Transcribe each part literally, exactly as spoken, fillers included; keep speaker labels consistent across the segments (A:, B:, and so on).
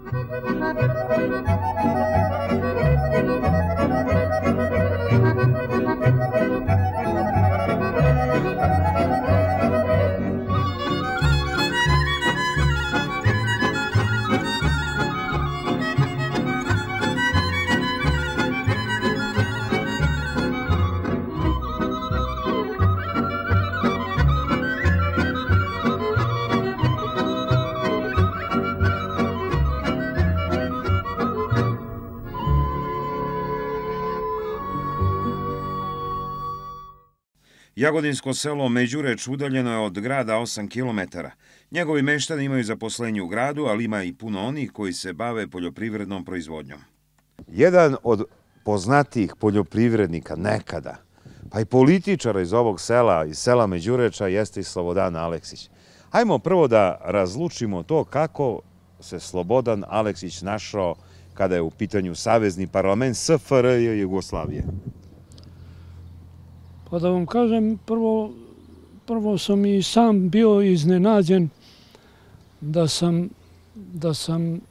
A: Jagodinsko selo Međureč udaljeno je od grada osam kilometara. Njegovi meštani imaju zaposlenje u gradu, ali ima i puno onih koji se bave poljoprivrednom proizvodnjom. Jedan od poznatijih poljoprivrednika nekada, pa i političara iz ovog sela, iz sela Međureča, jeste i Slobodan Aleksić. Hajmo prvo da razlučimo to kako se Slobodan Aleksić našao kada je u pitanju Savezni parlament S F R J Jugoslavije.
B: Pa da vam kažem, prvo, prvo sam i sam bio iznenađen da sam, da sam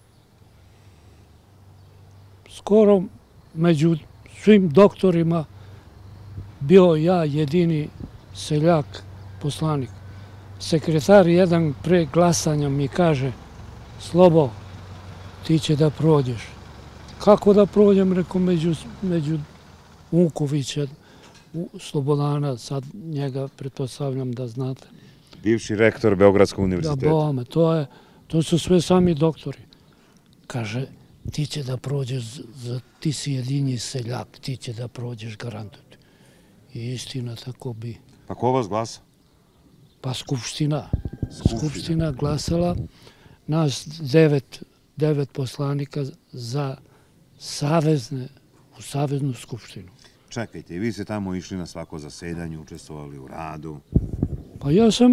B: skoro među svim doktorima bio ja jedini seljak poslanik. Sekretar jedan pre glasanja mi kaže: Slobo, ti će da prođeš. Kako da prođem, rekao, među, među Vukovića, Slobodana, sad njega pretpostavljam da znate.
A: Bivši rektor Beogradskog univerziteta.
B: Da, bome, to, je, to su sve sami doktori. Kaže, ti će da prođeš, ti si jedini seljak, ti će da prođeš, garantujem. I istina, tako bi.
A: Pa ko vas glasa?
B: Pa Skupština. Skupština glasala nas devet, devet poslanika za savezne, u Saveznu skupštinu.
A: Čekajte, vi ste tamo išli na svako zasedanje, učestvovali u radu?
B: Pa ja sam,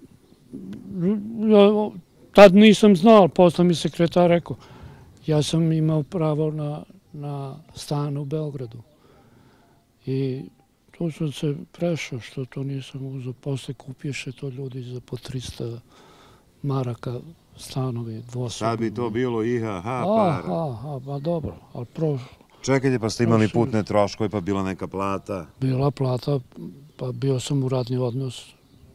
B: ja, tad nisam znao, posle mi sekretar rekao, ja sam imao pravo na, na stan u Beogradu. I tu sam se prešao, što to nisam uzeo. Posle kupiše to ljudi za po trista maraka stanovi dvosobni.
A: Sad bi to bilo I H H para.
B: Aha, pa dobro, ali prošlo.
A: Čekajte, pa ste imali putne troškove, pa bila neka plata?
B: Bila plata, pa bio sam u radni odnos.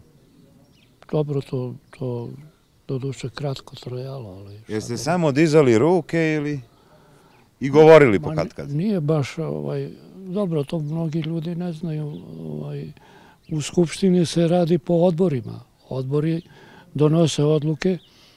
B: Dobro, to, to doduše kratko trajalo, ali...
A: Jeste samo dizali ruke ili i govorili po kad kad?
B: Nije baš, ovaj, dobro, to mnogi ljudi ne znaju. Ovaj, u Skupštini se radi po odborima. Odbori donose odluke.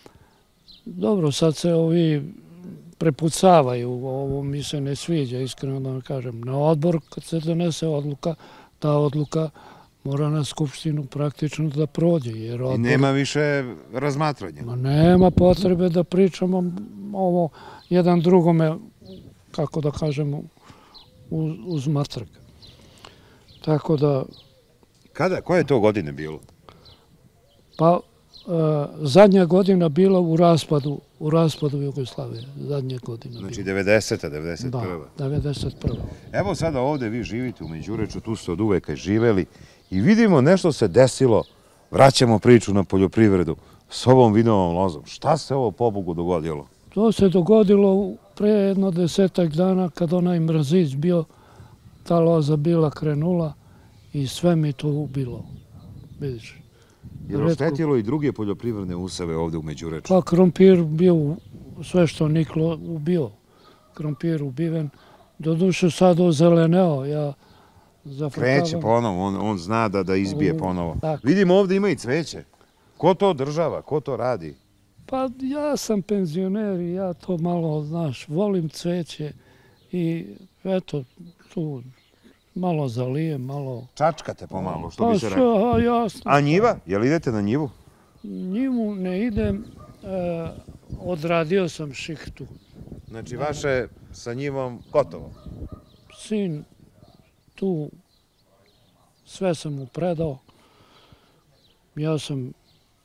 B: Dobro, sad se ovi prepucavaju, ovo mi se ne sviđa, iskreno da vam kažem. Na odbor, kad se donese odluka, ta odluka mora na Skupštinu praktično da prođe. Jer odbor...
A: I nema više razmatranja?
B: Ma nema potrebe da pričamo ovo jedan drugome, kako da kažemo, uz, uz matrag. Tako da...
A: Kada? Koje je to godine bilo?
B: Pa, zadnja godina bila u raspadu, u raspadu Jugoslavije, zadnja godina.
A: Znači devedeseta, devedeset prva.
B: Da, devedeset prva.
A: Evo sada ovde vi živite u Međureču, tu ste od uveka živeli i vidimo nešto se desilo, vraćamo priču na poljoprivredu s ovom vinovom lozom. Šta se ovo pobogu dogodilo?
B: To se dogodilo pre jedno desetak dana kad onaj mrazić bio, ta loza bila krenula i sve mi to ubilo, vidiš.
A: Je li oštetilo i druge poljoprivredne useve ovde u Međureču?
B: Pa krompir bio, sve što niklo ubio. Krompir ubiven. Doduše sad ozeleneo, ja zafrkavam.
A: Kreće ponovo, on, on zna da, da izbije ponovo. Vidimo ovde ima i cveće. Ko to održava, ko to radi?
B: Pa ja sam penzioner i ja to malo, znaš, volim cveće i eto, tu malo zalijem, malo...
A: Čačkate pomalo, što bi se rekao.
B: Pa što, jasno.
A: A njiva? Jel idete na njivu?
B: Njivu ne idem, odradio sam šihtu.
A: Znači vaše sa njivom gotovo?
B: Sin tu, sve sam mu predao. Ja sam,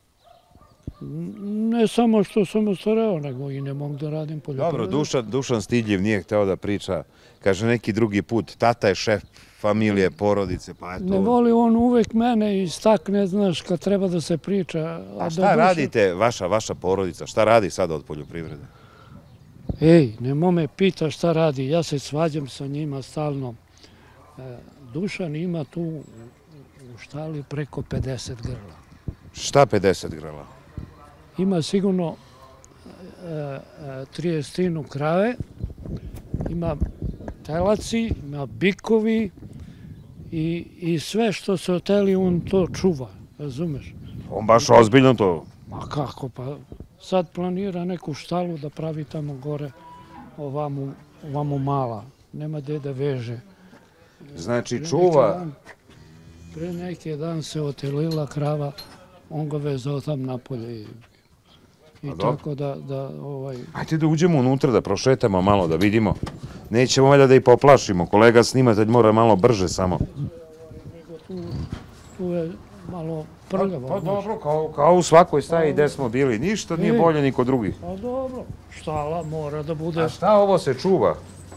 B: ne samo što sam ostareo, nego i ne mogu da radim poljoprivredu.
A: Dobro, Dušan, Dušan Stidljiv nije hteo da priča, kaže neki drugi put, tata je šef familije, porodice, pa eto...
B: Ne voli on uvek mene istakne, znaš, kad treba da se priča.
A: A šta radite, vaša, vaša porodica, šta radi sada od poljoprivrede?
B: Ej, nemo me pita šta radi, ja se svađam sa njima stalno. Dušan ima tu u štali preko pedeset grla.
A: Šta pedeset grla?
B: Ima sigurno tridesetinu krave, ima telaci, ima bikovi i sve što se oteli on to čuva, razumeš?
A: On baš ozbiljno to...
B: Ma kako, pa sad planira neku štalu da pravi tamo gore, ovamo mala, nema gde da veže.
A: Znači čuva...
B: Pre neki dan se otelila krava, on ga vezao tam napolje i tako da...
A: Ajde da uđemo unutra, da prošetamo malo, da vidimo. Nećemo valjda da i poplašimo, kolega snimatelj mora malo brže samo.
B: Tu je malo prljavo.
A: Pa dobro, kao u svakoj staji gde smo bili, ništa nije bolje ni kod drugih.
B: Pa dobro, štala mora da bude...
A: A šta ovo se čuva?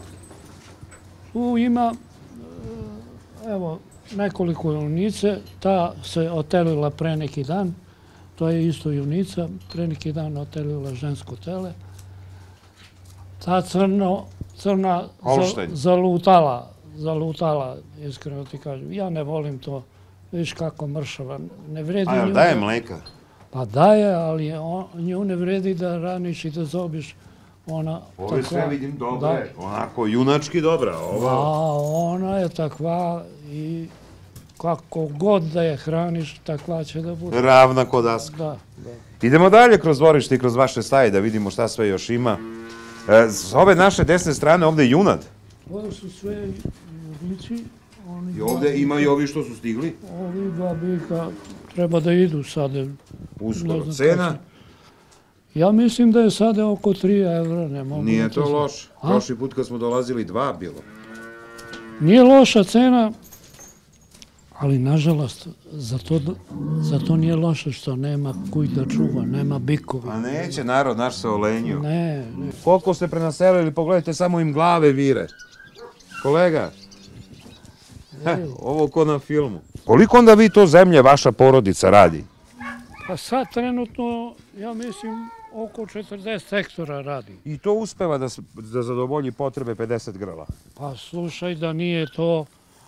B: Tu ima, evo, nekoliko junice, ta se otelila pre neki dan, to je isto junica, pre neki dan otelila žensko tele. Ta crna zalutala, zalutala, iskreno ti kažem. Ja ne volim to, viš kako mršava, ne vredi nju...
A: A jel daje mleka?
B: Pa daje, ali nju ne vredi da raniš i da zobiš ona...
A: Ove sve vidim dobre, onako junački dobra.
B: A ona je takva i kako god da je hraniš, takva će da bude.
A: Ravna ko daska.
B: Da, da.
A: Idemo dalje kroz dvorište i kroz vaše staje da vidimo šta sve još ima. S ove naše desne strane ovde je junad.
B: Ovo su sve junici.
A: I ovde ima i ovi što su stigli?
B: Ovi dva bika treba da idu sada.
A: Uskoro. Cena?
B: Ja mislim da je sada oko tri evra, ne mogu...
A: Nije to loše. Prošli put kad smo dolazili dva bilo.
B: Nije loša cena, ali nažalost, za to nije loše što nema kuj da čuva, nema bikovi.
A: A neće narod naš se olenio.
B: Ne, ne.
A: Koliko ste prenaselili, pogledajte, samo im glave vire. Kolega, ovo ko na filmu. Koliko onda vi to zemlje vaša porodica radi?
B: Pa sad trenutno, ja mislim, oko četrdeset hektara radi.
A: I to uspeva da zadovolji potrebe pedeset grla?
B: Pa slušaj, da nije to,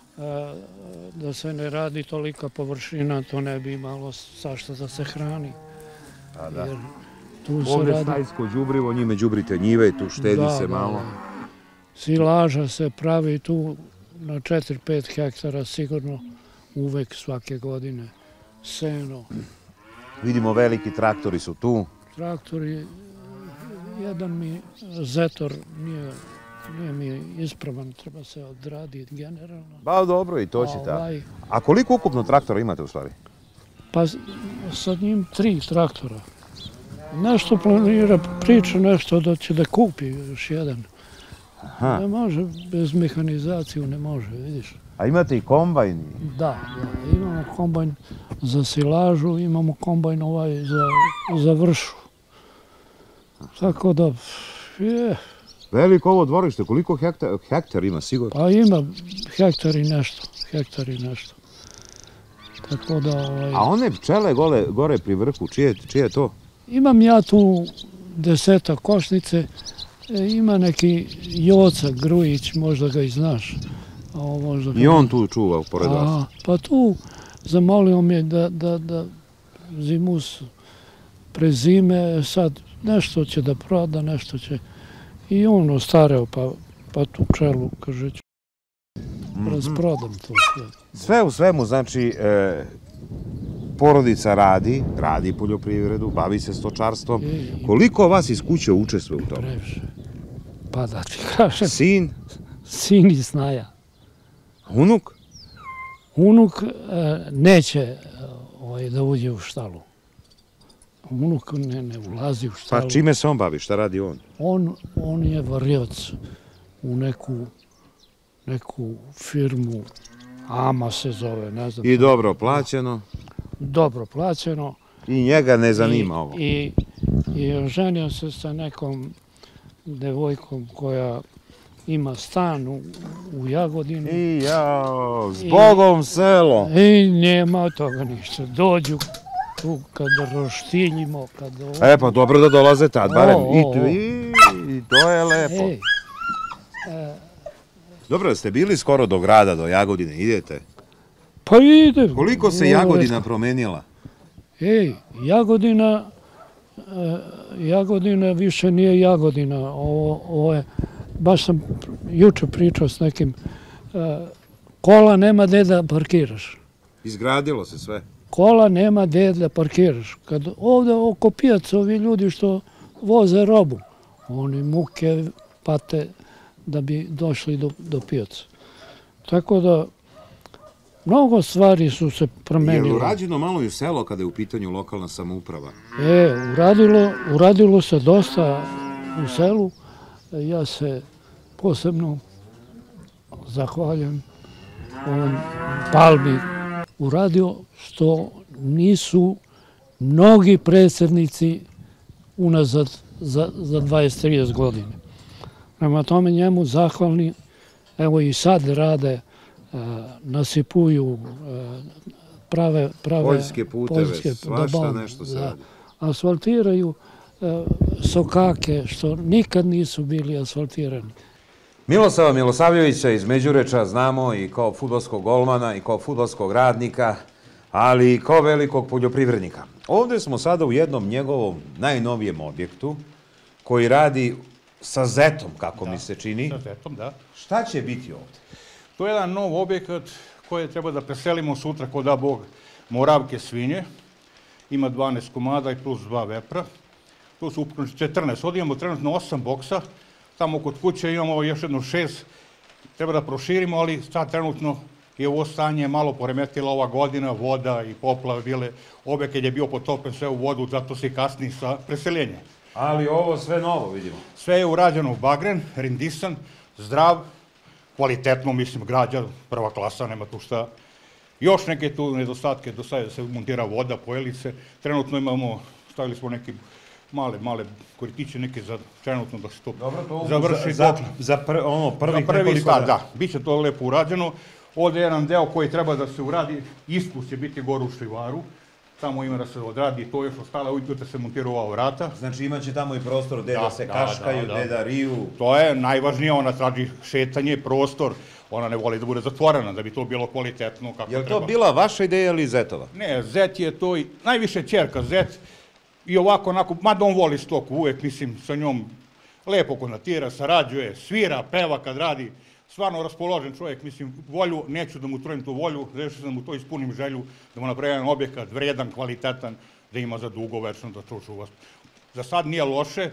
B: da se ne radi tolika površina, to ne bi imalo sašta da se hrani.
A: A da. Ovdje stajsko đubrivo, njime đubrite njive, tu štedi se malo.
B: Silaža se pravi tu na četiri pet hektara sigurno uvek svake godine. Seno.
A: Vidimo veliki traktori su tu.
B: Traktori, jedan mi zetor nije mi ispravan, treba se odraditi generalno.
A: Ba dobro, i to će tako. A koliko ukupno traktora imate u stvari?
B: Pa sa njim tri traktora. Nešto planira, priča nešto da će da kupi još jedan. Ne može, bez mehanizaciju ne može, vidiš.
A: A imate i kombajn?
B: Da, imamo kombajn za silažu, imamo kombajn ovaj za vršu. Tako da, je...
A: Veliko ovo dvorište, koliko hektar ima sigurno?
B: Pa ima hektar i nešto, hektar i nešto. Tako da...
A: A one pčele gore pri vrhu, čije je to?
B: Imam ja tu deseta košnice, ima neki Joca Grujić, možda ga i znaš.
A: I on tu čuva pored vas?
B: Pa tu zamolio me da zimus prezime, sad nešto će da proda, nešto će... I on ostareo, pa tu pčelu, kaže, ću rasprodam to sve.
A: Sve u svemu, znači, porodica radi, radi poljoprivredu, bavi se stočarstvom. Koliko vas iz kuće učestvuje u tome?
B: Previše. Pa da ti kažem...
A: Sin?
B: Sin i snaja.
A: Unuk?
B: Unuk neće da uđe u štalu. Unuk ne ulazi u štalu.
A: Pa čime se on bavi? Šta radi on?
B: On je varioc u neku firmu, Ama se zove, ne znam.
A: I dobro plaćeno?
B: Dobro plaćeno.
A: I njega ne zanima ovo?
B: I ženio se sa nekom devojkom koja ima stan u Jagodini.
A: I jao, zbogom selo!
B: I nema toga ništa. Dođu tu kad roštiljimo, kad...
A: E pa dobro da dolaze tad, barem. I to je lepo.
B: Ej,
A: Dobro, ste bili skoro do grada, do Jagodine, idete?
B: pa idem.
A: Koliko se
B: Ovo,
A: Jagodina promenila?
B: Ej, Jagodina, e, Jagodina više nije Jagodina. Ovo, ovo je, baš sam juče pričao s nekim, e, kola nema gde da parkiraš.
A: Izgradilo se sve.
B: Kola nema gde da parkiraš. Kad ovde oko pijaca ovi ljudi što voze robu, oni muke pate da bi došli do, do pijaca. Tako da, mnogo stvari su se
A: Je
B: promenile.
A: li urađeno malo i u selo kada je u pitanju lokalna samouprava?
B: E, uradilo, uradilo se dosta u selu. Ja se posebno zahvaljujem ovom Palmi uradio što nisu mnogi predsjednici unazad za, za dvadeset do trideset godine. Prema tome njemu zahvalni, evo i sad rade, e, nasipuju, e, prave, prave
A: Poljske puteve,
B: poljske,
A: svašta
B: da,
A: nešto se
B: da,
A: radi.
B: asfaltiraju e, sokake što nikad nisu bili asfaltirani.
A: Milosava Milosavljevića iz Međureča znamo i kao fudbalskog golmana i kao fudbalskog radnika, ali i kao velikog poljoprivrednika. Ovde smo sada u jednom njegovom najnovijem objektu koji radi sa zetom, kako mi se čini.
C: Sa zetom, da.
A: Šta će biti ovde?
C: To je jedan nov objekat koji treba da preselimo sutra kod da Bog Moravke svinje. Ima dvanaest komada i plus dva vepra. Tu su ukupno četrnaest. Ovdje imamo trenutno osam boksa. Tamo kod kuće imamo još jedno šest. Treba da proširimo, ali sad trenutno je ovo stanje malo poremetila ova godina, voda i poplave bile. Objekat je bio potopen sve u vodu, zato se i kasni sa preseljenjem.
A: Ali ovo sve novo vidimo.
C: Sve je urađeno u bagren, rindisan, zdrav, kvalitetno, mislim, građa, prva klasa, nema tu šta. Još neke tu nedostatke, do sada se montira voda, pojelice. Trenutno imamo, stavili smo neke male, male koritiće, neke za trenutno da se to završi.
A: Za, za pr, ono, prvih
C: za prvi
A: nekoliko
C: stav,
A: dana.
C: da. Biće to lepo urađeno. Ovdje je jedan deo koji treba da se uradi, ispust će biti gore u Šlivaru. Tamo ima da se odradi, to još ostalo, uvijek da se montira ova vrata.
A: Znači imaće tamo i prostor gde da,
C: Da,
A: se
C: da,
A: kaškaju,
C: da,
A: gde
C: da.
A: da riju.
C: To je najvažnije, ona traži šetanje, prostor, ona ne voli da bude zatvorena, da bi to bilo kvalitetno kako
A: Je li
C: treba.
A: to bila vaša ideja ili Zetova?
C: Ne, Zet je to, i najviše ćerka Zet, i ovako, onako, mada on voli stoku uvek, mislim, sa njom lepo konatira, sarađuje, svira, peva kad radi, stvarno raspoložen čovjek, mislim, volju, neću da mu trojim tu volju, rešio sam da mu to ispunim želju, da mu napravim jedan objekat vredan, kvalitetan, da ima za dugo večno, da to čuva. Za sad nije loše,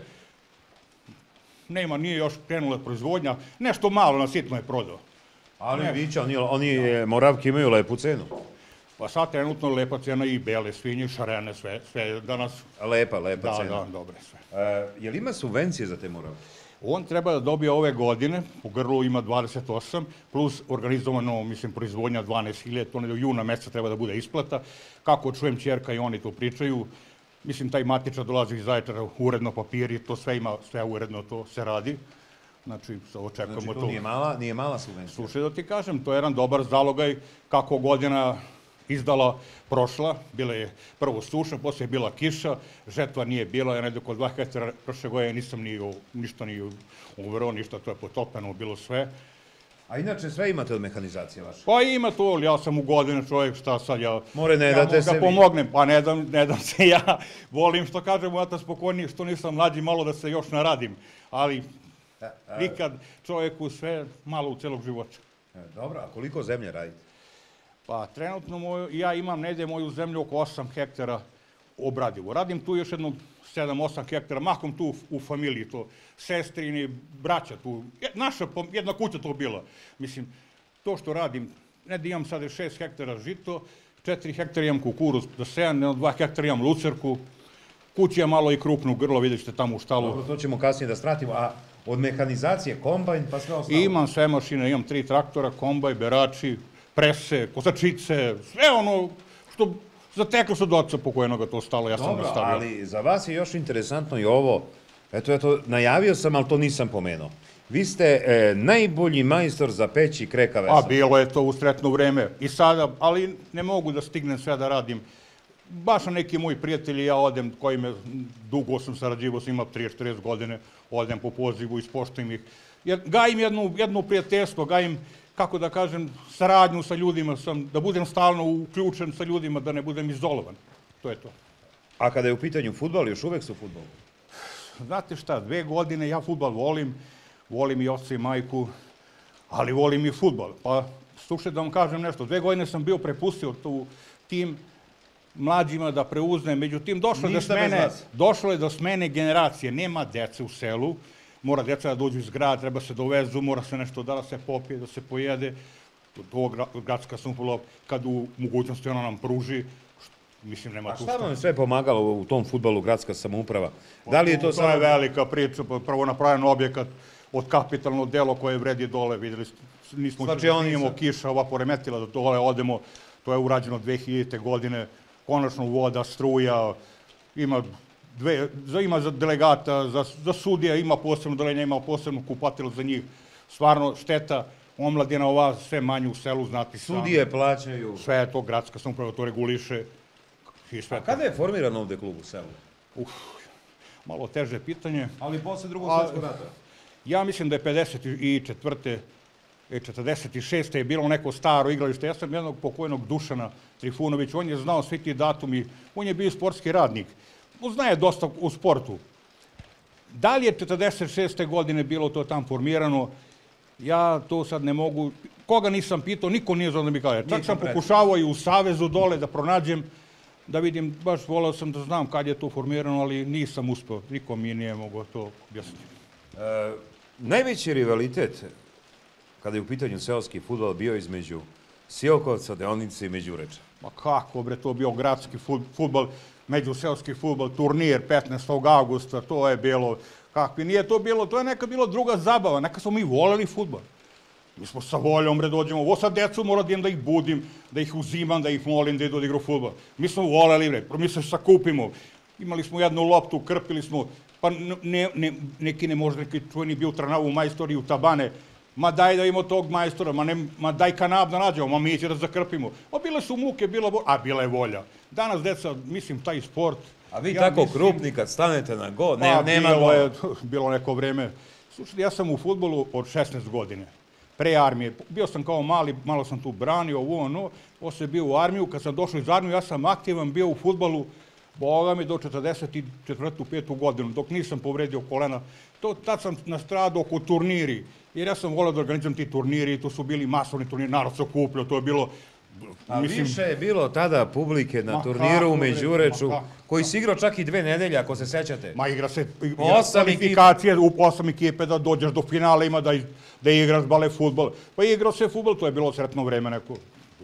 C: nema, nije još krenula proizvodnja, nešto malo na sitno je prodao.
A: Ali viće, oni, oni Moravke imaju lepu cenu.
C: Pa sad trenutno lepa cena i bele svinje, šarene, sve, sve danas.
A: Lepa, lepa
C: Da,
A: cena.
C: da, dobre sve.
A: E, je li ima subvencije za te Moravke?
C: On treba da dobije ove godine, u grlu ima dvadeset osam, plus organizovano, mislim, proizvodnja dvanaest hiljada, to ne do juna meseca treba da bude isplata. Kako čujem ćerka i oni to pričaju, mislim, taj matičar dolazi iz Zaječara, uredno papiri, to sve ima, sve uredno to se radi. Znači, očekujemo to.
A: Znači, to nije mala, nije mala subvencija.
C: Slušaj da ti kažem, to je jedan dobar zalogaj kako godina izdala prošla, bila je prvo suša, poslije je bila kiša, žetva nije bila, ja negdje oko dva hektara prošle godine nisam ni, ništa ni uverao, ništa, to je potopeno, bilo sve.
A: A inače sve imate od mehanizacije vaše?
C: Pa ima to, ali ja sam u godine čovjek, šta sad ja...
A: More, ne
C: ja
A: date
C: mogu
A: se
C: da
A: vi.
C: pomognem, pa ne dam, ne dam se ja, volim što kažem, ja to spokojnije, što nisam mlađi, malo da se još naradim, ali nikad čovjeku sve malo u celog života.
A: E, dobro, a koliko zemlje radite?
C: Pa trenutno moju, ja imam negdje moju zemlju oko osam hektara obradivo. Radim tu još jedno sedam osam hektara, mahom tu u familiji, to sestrini, braća tu, naša, jedna kuća to bila. Mislim, to što radim, ne da imam sada šest hektara žito, četiri hektara imam kukuruz da sejem, dva hektara imam lucerku, kuća je malo i krupno grlo, vidjet ćete tamo u štalu.
A: Dobro, to ćemo kasnije da stratimo, a od mehanizacije, kombajn, pa sve ostalo?
C: Imam sve mašine, imam tri traktora, kombaj, berači, prese, kosačice, sve ono što zateklo se od oca pokojenoga to stalo, ja sam
A: Dobro,
C: nastavio.
A: ali za vas je još interesantno i ovo, eto, eto, najavio sam, ali to nisam pomenuo. Vi ste e, najbolji majstor za peći kreka vesa.
C: A bilo je to u sretno vreme i sada, ali ne mogu da stignem sve da radim. baš neki moji prijatelji, ja odem, koji me, dugo sam sarađivao, sam imao trideset četrdeset godine, odem po pozivu, ispoštujem ih. Jer gajim jedno, jedno prijateljstvo, gajim, kako da kažem, saradnju sa ljudima, sam, da budem stalno uključen sa ljudima, da ne budem izolovan. To je to.
A: A kada je u pitanju fudbal, još uvek su fudbal?
C: Znate šta, dve godine ja fudbal volim, volim i oca i majku, ali volim i fudbal. Pa, slušaj da vam kažem nešto, dve godine sam bio prepustio tu tim mlađima da preuzme, međutim, došlo je, da smene, došlo je do smene generacije, nema dece u selu, mora deca da dođu iz grada, treba se dovezu, mora se nešto da se popije, da se pojede, to gradska samouprava, kad u mogućnosti ona nam pruži, mislim, nema tu šta.
A: A šta vam je sve pomagalo u tom fudbalu gradska samouprava? Da li je to samo...
C: To je velika priča, prvo napravljen objekat od kapitalno delo koje vredi dole, videli ste, nismo imamo kiša, ova poremetila da dole odemo, to je urađeno dve hiljadite godine, konačno voda, struja, ima dve, ima za delegata, za, za sudija, ima posebno dolenja, ima posebno kupatilo za njih, stvarno šteta, omladina ova sve manje u selu, znati sami.
A: Sudije plaćaju.
C: Sve je to, gradska samouprava to reguliše.
A: A kada je formiran ovde klub u selu?
C: Uf, malo teže pitanje.
A: Ali posle drugog svjetskog rata?
C: Ja mislim da je pedeset četvrte četrdeset šeste je bilo neko staro igralište. Ja sam jednog pokojnog Dušana Trifunovića, on je znao svi ti datumi, on je bio sportski radnik. Znaje dosta u sportu. Da li je četrdeset šeste godine bilo to tam formirano, ja to sad ne mogu, koga nisam pitao, niko nije znao da mi kaže. Čak sam pokušavao i u Savezu dole da pronađem, da vidim, baš volao sam da znam kad je to formirano, ali nisam uspeo, niko mi nije mogao to objasniti.
A: E, najveći rivalitet, kada je u pitanju seoski fudbal, bio između Silkovca, Deonice i Međureča.
C: Ma kako, bre, to bio gradski fudbal, međuseoski fudbal, turnir petnaestog avgusta, to je bilo, kakvi, nije to bilo, to je neka bilo druga zabava, neka smo mi voleli fudbal. Mi smo sa voljom, bre, dođemo, ovo sad decu mora da ih budim, da ih uzimam, da ih molim da idu da igra fudbal. Mi smo voleli, bre, mi se sakupimo, imali smo jednu loptu, krpili smo, pa ne, ne, neki ne možda, neki čuveni bio u Trnavu majstori u Tabane, ma daj da imamo tog majstora, ma, ne, ma daj kanab da nađemo, ma mi će da zakrpimo. A bile su muke, bila, a bila je volja. Danas, deca, mislim, taj sport...
A: A vi ja tako mislim, krupni kad stanete na go, ne,
C: pa,
A: nema
C: bilo je, bilo neko vreme. Slušajte, ja sam u fudbalu od šesnaest godine, pre armije. Bio sam kao mali, malo sam tu branio, ovo ono, posle bio u armiju. Kad sam došao iz armiju, ja sam aktivan bio u fudbalu, boga mi, do četrdeset četvrte petu godinu, dok nisam povredio kolena. To, tad sam nastradao oko turniri, jer ja sam volio da organizujem ti turniri, to su bili masovni turniri, narod se okupljao, to je bilo...
A: A mislim, više je bilo tada publike na turniru u Međureču, koji si igrao čak i dve nedelje, ako se sećate.
C: Ma igra se kvalifikacije, u osam ekipe da dođeš do finala, ima da, da igraš bale futbol. Pa igrao se futbol, to je bilo sretno vreme neko.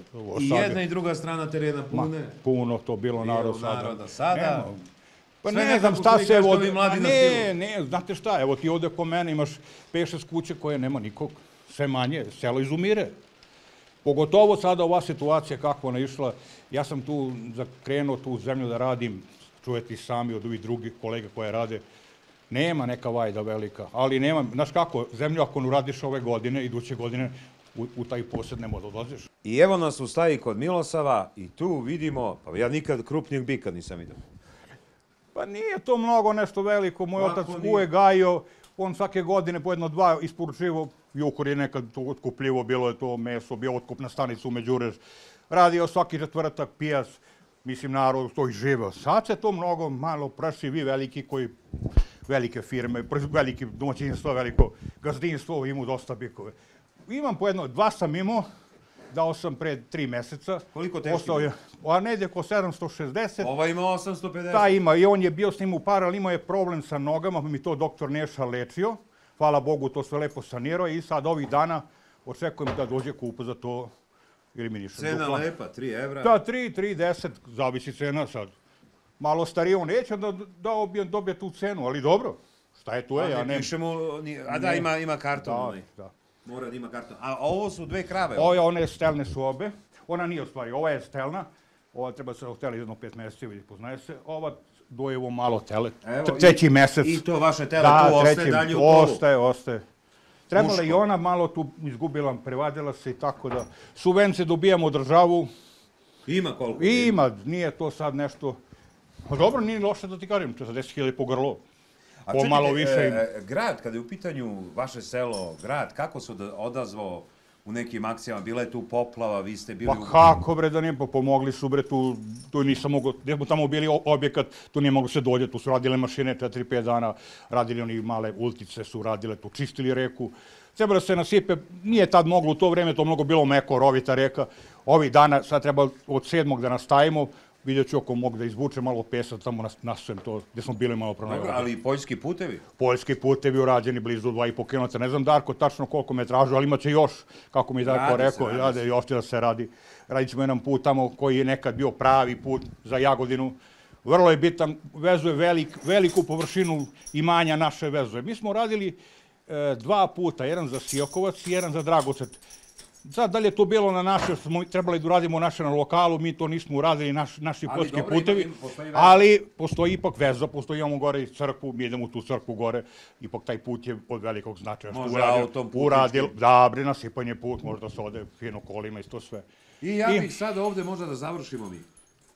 A: I jedna i druga strana terena pune.
C: Puno to bilo narod sada.
A: Naroda sada.
C: Pa ne znam šta se evo... Ne, ne, znate šta, evo ti ovde ko mene imaš pet šest kuće koje nema nikog, sve manje, selo izumire. Pogotovo sada ova situacija kako ona išla, ja sam tu zakrenuo tu zemlju da radim, čujete i sami od ovih drugih kolega koje rade, nema neka vajda velika, ali nema, znaš kako, zemlju ako ne uradiš ove godine, iduće godine, u, u taj posjed ne može da odlaziš.
A: I evo nas u staji kod Milosava i tu vidimo, pa ja nikad krupnijeg bika nisam vidio.
C: Pa nije to mnogo nešto veliko, moj otac uvek gajio, on svake godine po jedno dva isporučivo, Jukor je nekad to otkupljivo, bilo je to meso, bio otkup na stanicu u Međurež, radio svaki četvrtak pijac, mislim narod to i živeo. Sad se to mnogo malo praši, vi veliki koji, velike firme, veliki domaćinstvo, veliko gazdinstvo, imaju dosta bikove. Imam po jedno, dva sam imao, dao sam pre tri meseca.
A: Koliko teški?
C: A negdje oko sedamsto šezdeset.
A: Ova ima osamsto pedeset.
C: Ta ima i on je bio s njim u par, ali imao je problem sa nogama, pa mi to doktor Neša lečio. Hvala Bogu, to sve lepo sanirao i sad ovih dana očekujem da dođe kupa za to eliminišem.
A: Cena lepa, tri evra?
C: Da, tri, tri, deset, zavisi cena sad. Malo starije on neće da, da dobije tu cenu, ali dobro, šta je tu je, ja ne...
A: Pišemo, a da, ima, ima karton.
C: Da, da.
A: Mora da ima karton. A ovo su dve krave?
C: Ovo, one stelne su obe, ona nije u stvari, ova je stelna, ova treba se oteli jedno pet meseci, vidi, poznaje se, ova dojevo malo tele, treći mesec.
A: I to vaše tele tu ostaje dalje u polu?
C: Ostaje, ostaje. Trebala i ona malo tu izgubila, prevadila se i tako da. Subvencije dobijamo od državu,
A: Ima koliko?
C: Ima, nije to sad nešto... Pa dobro, nije loše da ti kažem, četrdeset hiljada po grlo.
A: A
C: Pomalo
A: čekajte,
C: više.
A: e, grad, kada je u pitanju vaše selo, grad, kako se od- odazvao u nekim akcijama? Bila je tu poplava, vi ste bili...
C: Pa kako bre da nije, pa pomogli su bre tu, tu nisam mogo, gdje smo tamo bili o- objekat, tu nije mogo se dođe, tu su radile mašine četiri pet dana, radili oni male ultice su radile, tu čistili reku. Treba da se nasipe, nije tad moglo u to vreme, to mnogo bilo meko, rovita reka. Ovih dana, sad treba od sedmog da nastavimo, vidjet ću ako mogu da izvučem malo pesa, tamo nas, nasujem to, gdje smo bili malo
A: Dobro,
C: pronajeli.
A: ali i poljski putevi?
C: Poljski putevi urađeni blizu dva i po kilometra, ne znam Darko tačno koliko metražu, ali imaće još, kako mi Darko
A: Radi se,
C: rekao,
A: radi
C: ja,
A: se.
C: da još će da se radi. Radit ćemo jedan put tamo koji je nekad bio pravi put za Jagodinu. Vrlo je bitan, vezuje velik, veliku površinu imanja naše vezuje. Mi smo radili e, dva puta, jedan za Siokovac i jedan za Dragocet. Sad, da li je to bilo na naše, smo trebali da uradimo naše na lokalu, mi to nismo uradili, naš, naši
A: Ali
C: poljski
A: dobro, ima-
C: putevi,
A: ima- postoji veza.
C: ali postoji ipak veza, postoji imamo gore i crkvu, mi idemo u tu crkvu gore, ipak taj put je od velikog značaja. što
A: Može
C: uradio-
A: autom putički.
C: Uradio, da, bre, nasipanje put, možda se ode fino kolima i to sve.
A: I ja
C: I-
A: bih sad ovde možda da završimo mi.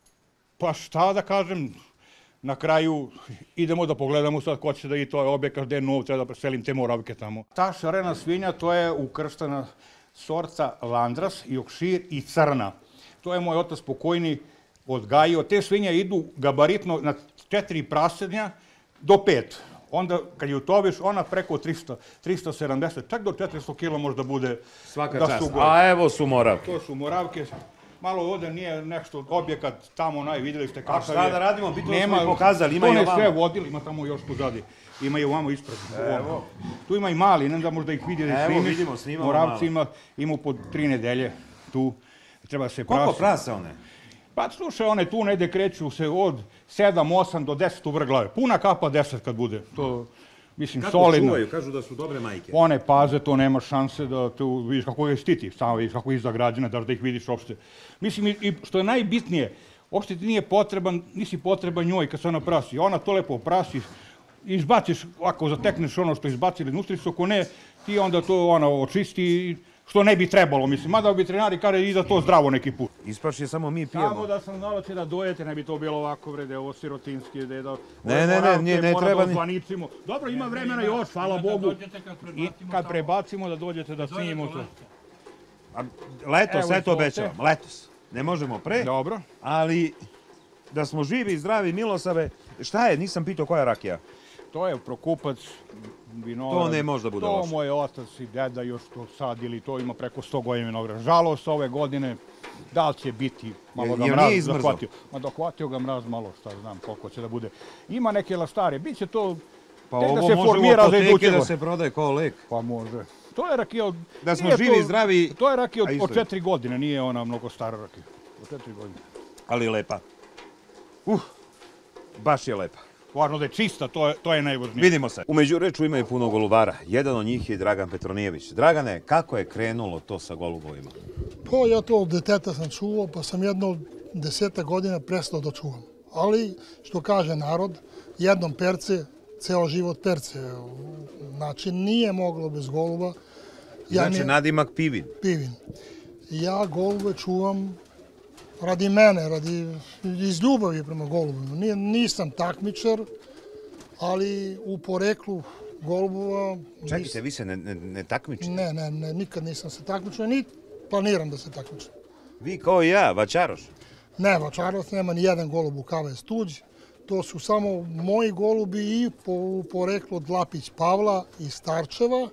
C: Pa šta da kažem, na kraju idemo da pogledamo sad ko će da i to je objekat gde je nov, treba da preselim te moravke tamo. Ta šarena svinja, to je ukrštena sorta Landras, Yorkshire i Crna. To je moj otac pokojni odgajio. Te svinje idu gabaritno na četiri prasednja do pet. Onda kad je utoviš, ona preko trista, trista sedamdeset, čak do četiristo kila možda bude.
A: Svaka
C: da
A: čast.
C: su gore.
A: A evo su moravke.
C: To su moravke. Malo ovde nije nešto objekat, tamo naj, vidjeli ste kakav je.
A: šta da radimo? Bitno da smo i pokazali, ima i
C: to ne
A: ovamo.
C: sve vodili, ima tamo još pozadi. Ima i ovamo ispred.
A: Evo.
C: Tu ima i mali, ne da možda ih vidi da ih
A: Evo,
C: snimiš.
A: vidimo, snimamo
C: Moravci
A: malo.
C: ima, ima po tri nedelje tu. Treba se
A: Koliko
C: prasi.
A: prasa one?
C: Pa slušaj, one tu negde kreću se od sedam, osam do deset u vrh glave. Puna kapa deset kad bude. To, mislim,
A: Kako
C: solidno.
A: čuvaju? Kažu da su dobre majke.
C: One paze, to nema šanse da tu vidiš kako je stiti, samo vidiš kako je izagrađena, da da ih vidiš uopšte. Mislim, i, i što je najbitnije, uopšte ti nije potreban, nisi potreban njoj kad se ona prasi. Ona to lepo prasi, izbaciš, ako zatekneš ono što izbacili nutricu, ako ne, ti onda to ona očisti, što ne bi trebalo, mislim. Mada veterinari kaže i da to zdravo neki put.
A: Ispaši samo mi
C: Samo
A: pijemo.
C: da sam znao će da dojete, ne bi to bilo ovako vrede, ovo sirotinski, da je da...
A: Ne, ne, ne, nije, ne
C: mora
A: treba
C: da
A: ni-
C: ozvaničimo. Dobro, ima vremena još, hvala Bogu. I kad prebacimo da dođete da snimimo to.
A: A, letos,
C: Evo,
A: sve to
C: izvolite.
A: obećavam. Letos. Ne možemo pre,
C: Dobro.
A: ali da smo živi, zdravi, milosave. Šta je? Nisam pitao koja je rakija.
C: To je Prokupac, vinograd.
A: To ne može da bude
C: To
A: loše.
C: moj otac i deda još to sadili, to ima preko sto godina vinograd. Žalost ove godine, da li će biti, malo
A: Je-
C: ga
A: jel
C: mraz
A: nije izmrzao?
C: zahvatio. Ma dohvatio ga mraz malo, šta znam koliko će da bude. Ima neke lastare, bit će to,
A: Pa
C: tek da
A: ovo
C: se
A: može u
C: formira za
A: apoteke
C: iduće
A: da
C: godine.
A: se prodaje kao lek.
C: Pa može. To je rakija od...
A: Da smo
C: nije
A: živi,
C: to-
A: zdravi,
C: To je rakija
A: a
C: od,
A: isto
C: od
A: je.
C: četiri godine, nije ona mnogo stara rakija. Od četiri godine.
A: Ali lepa. Uh, baš je lepa.
C: Važno da je čista, to je, to je najvažnije.
A: Vidimo se. U Međureču ima i puno golubara. Jedan od njih je Dragan Petronijević. Dragane, kako je krenulo to sa golubovima?
D: Pa ja to od deteta sam čuvao, pa sam jedno deseta godina prestao da čuvam. Ali, što kaže narod, jednom perce, ceo život perce. Znači, nije moglo bez goluba. Ja
A: Znači,
D: ne-
A: nadimak pivin.
D: pivin. Ja golube čuvam radi mene, radi iz ljubavi prema golubima. Nije, nisam takmičar, ali u poreklu golubova...
A: Čekajte, vi se ne, ne, ne takmičite?
D: Ne, ne, ne, nikad nisam se takmičio, ni planiram da se takmičim.
A: Vi kao i ja, vaćaroš.
D: Ne, Vačarac nema ni jedan golub u K V S tuđ. To su samo moji golubi i po poreklu od Lapić Pavla iz Starčeva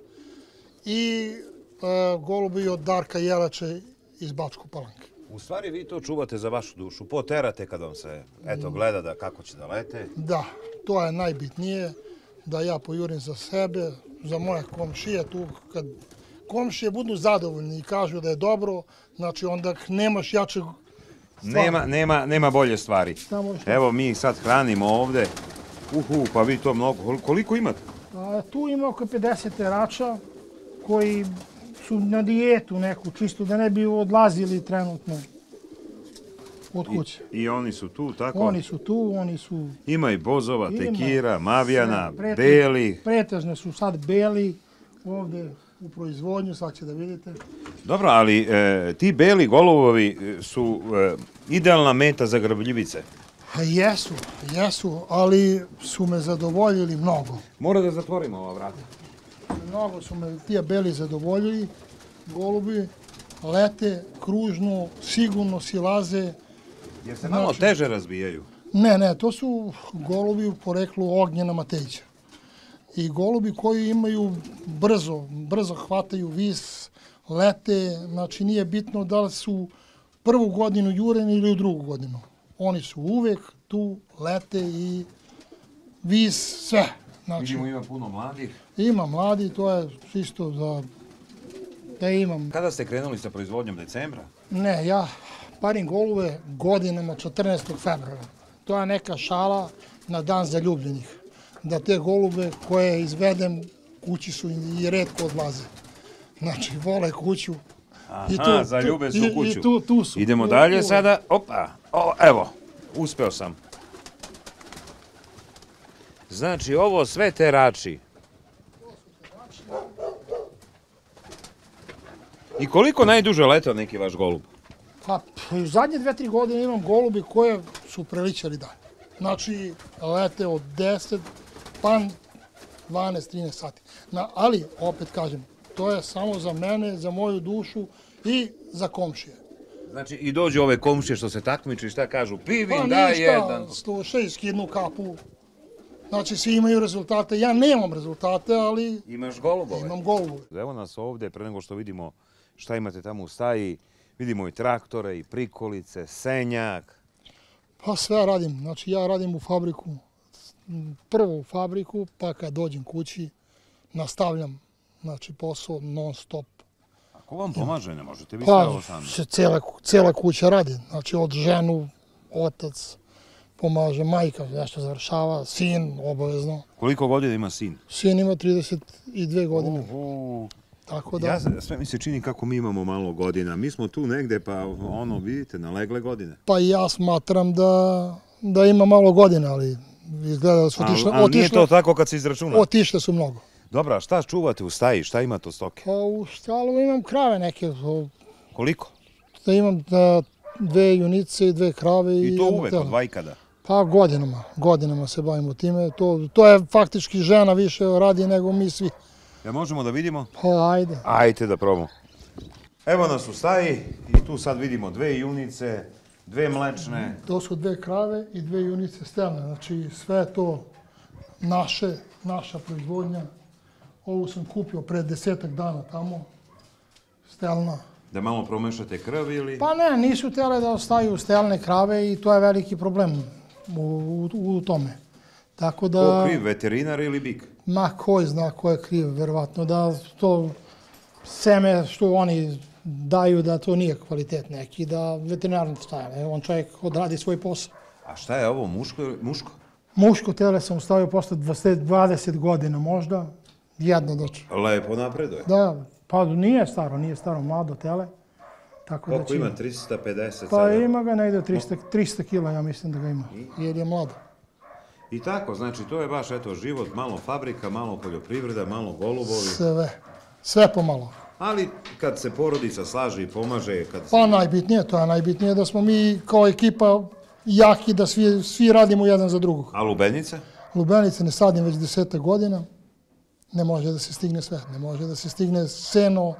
D: i e, golubi od Darka Jelače iz Bačko Palanke.
A: U stvari vi to čuvate za vašu dušu. Poterate kad vam se, eto, gleda da kako će da lete.
D: Da, to je najbitnije, da ja pojurim za sebe, za moje komšije tu. Kad komšije budu zadovoljni i kažu da je dobro, znači onda nemaš jačeg stvari.
A: Nema, nema, nema bolje stvari.
D: Samo što-
A: Evo, mi ih sad hranimo ovde. Uhu, pa vi to mnogo. Kol- Koliko imate?
D: A, tu ima oko pedeset terača koji su na dijetu neku, čisto da ne bi odlazili trenutno od kuće.
A: I oni su tu, tako?
D: Oni su tu, oni su...
A: Ima i bozova,
D: Ima
A: tekira, mavijana,
D: sve, prete-
A: beli.
D: Pretežno su sad beli, ovde u proizvodnju, sad će da vidite.
A: Dobro, ali e, ti beli golubovi su e, idealna meta za grabljivice.
D: A jesu, jesu, ali su me zadovoljili mnogo.
A: Mora da zatvorimo ova vrata.
D: Mnogo su me tije beli zadovoljili, golubi lete kružno, sigurno silaze.
A: Jer se malo teže razbijaju.
D: Ne, ne, to su golubi u poreklu Ognjena Matejića. I golubi koji imaju brzo, brzo hvataju vis, lete, znači nije bitno da li su prvu godinu jureni ili u drugu godinu. Oni su uvek tu, lete i vis, sve. Znači,
A: Vidimo ima puno mladih.
D: Ima mladi, to je isto za da imam.
A: Kada ste krenuli sa proizvodnjom decembra?
D: Ne, ja parim golube godinama četrnaestog februara. To je neka šala na dan zaljubljenih. Da te golube koje izvedem kući su i retko odlaze. Znači, vole kuću.
A: Aha, zaljube su u kuću.
D: I tu, tu su.
A: Idemo dalje sada. Opa, o, evo, uspeo sam. Znači, ovo sve terači. I koliko najduže letao neki vaš golub?
D: Pa, u zadnje dve, tri godine imam golubi koje su preličali dalje. Znači, lete od deset pa dvanaest trinaest sati. Na, ali, opet kažem, to je samo za mene, za moju dušu i za komšije.
A: Znači, i dođu ove komšije što se takmiče i šta kažu, pivim,
D: Pa
A: da
D: ništa,
A: jedan.
D: slušaj, skidnu kapu. Znači, svi imaju rezultate. Ja nemam rezultate, ali
A: Imaš golubove?
D: imam golubove.
A: Evo nas ovde, pre nego što vidimo šta imate tamo u staji, vidimo i traktore, i prikolice, senjak.
D: Pa sve radim. Znači, ja radim u fabriku, prvo u fabriku, pa kad dođem kući, nastavljam, znači, posao non stop.
A: A ko vam pomaže, ne možete vi sve
D: Pa,
A: ovo sami?
D: se cela, cela kuća radi. Znači, od ženu, otac pomaže, majka nešto završava, sin obavezno.
A: Koliko godina ima sin?
D: Sin ima trideset dve godine.
A: Uhu.
D: Tako da,
A: Ja, sve mi se čini kako mi imamo malo godina. Mi smo tu negde, pa ono, vidite, nalegle godine.
D: pa i ja smatram da, da ima malo godina, ali izgleda da su otišle,
A: Ali nije to
D: otišle,
A: tako kad se izračuna.
D: otišle su mnogo.
A: Dobra, a šta čuvate u staji? Šta imate od stoke?
D: Pa u stalu imam krave neke, o,
A: Koliko?
D: da imam da, dve junice i dve krave.
A: I to
D: jedno
A: uvek,
D: tele.
A: od vajkada?
D: Pa godinama, godinama se bavimo time. To, to je faktički žena više radi nego mi svi.
A: Ja možemo da vidimo?
D: Pa ajde.
A: Ajde da probamo. Evo nas u staji i tu sad vidimo dve junice, dve mlečne.
D: To su dve krave i dve junice stelne. Znači sve je to naše, naša proizvodnja. Ovu sam kupio pred desetak dana tamo, stelna.
A: Da malo promešate krv ili?
D: Pa ne, nisu tele da ostaju stelne krave i to je veliki problem u, u, u tome. Tako da...
A: Ko kriv, veterinar ili bik?
D: Ma ko zna ko je kriv, verovatno, da to seme što oni daju da to nije kvalitet neki, da veterinarni staje, on čovjek odradi svoj posao.
A: A šta je ovo, muško? muško?
D: Muško tele sam stavio posle dvadeset godina možda, jedno doći.
A: Lepo napreduje.
D: Da, pa nije staro, nije staro, mlado tele. Tako
A: Koliko
D: da će...
A: ima? trista pedeset
D: Pa
A: sada?
D: ima ga negde trista, trista kila, ja mislim da ga ima, jer je mlado.
A: I tako, znači to je baš eto život, malo fabrika, malo poljoprivreda, malo golubovi.
D: Sve, sve pomalo.
A: Ali kad se porodica slaže i pomaže, kad se...
D: Pa najbitnije, to je najbitnije da smo mi kao ekipa jaki, da svi, svi radimo jedan za drugog.
A: A lubenice?
D: Lubenice ne sadim već desetak godina, ne može da se stigne sve, ne može da se stigne seno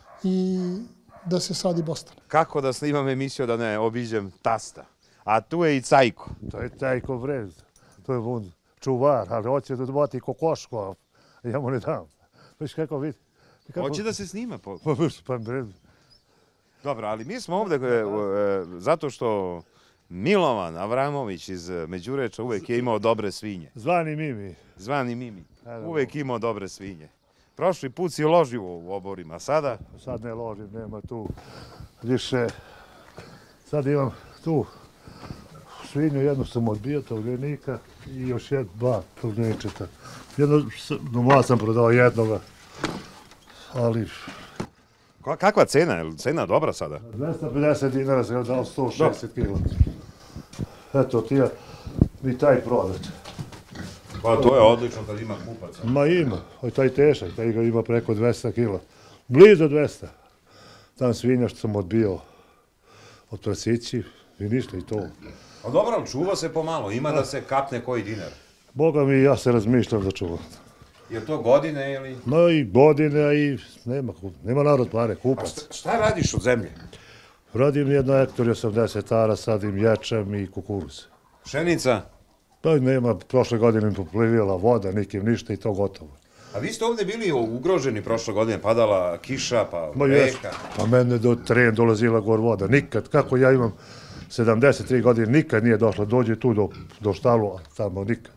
D: i da se sadi bostan.
A: Kako da snimam emisiju da ne obiđem tasta? A tu je i Cajko.
E: To je Cajko Brez, to je on čuvar, ali hoće da dovati kokošku, a ja mu ne dam. Viš kako vidi? Kako...
A: Hoće da se snima. Po...
E: Pa viš, pa Brez.
A: Dobro, ali mi smo ovde e, e, zato što Milovan Avramović iz Međureča uvek je imao dobre svinje.
E: Zvani Mimi.
A: Zvani Mimi. Uvek imao dobre svinje. Prošli put si ložio u oborima, sada?
E: Sad ne ložim, nema tu više. Sad imam tu svinju, jednu sam odbio tovljenika i još jedno, dva tovljeničeta. Jedno, no, sam prodao jednoga, ali...
A: Kakva cena? Je li cena dobra sada?
E: dvesta pedeset dinara sam dao sto šezdeset kila. Eto ti ja, mi taj prodat.
A: Pa to je odlično kad ima kupaca.
E: Ma ima, o, taj težak, taj ga ima preko dvesta kila. Blizu dvesta. Tam svinja što sam odbio od prasići i ništa i to.
A: A dobro, ali čuva se pomalo, ima da se kapne koji dinar.
E: Boga mi, ja se razmišljam da čuvam.
A: Je to godine ili...
E: No i godine, a i nema, nema narod pare,
A: A
E: kupac.
A: šta, šta radiš od zemlje?
E: Radim jedno hektar i osamdeset ara, sadim ječam i kukuruz.
A: Pšenica?
E: Pa nema, prošle godine mi poplivila voda, nikim ništa i to gotovo.
A: A vi ste ovde bili ugroženi prošle godine, padala kiša, pa
E: Ma jes,
A: reka.
E: pa mene do tren dolazila gor voda, nikad, kako ja imam sedamdeset tri godine, nikad nije došla, dođe tu do, do štalu, a tamo nikad.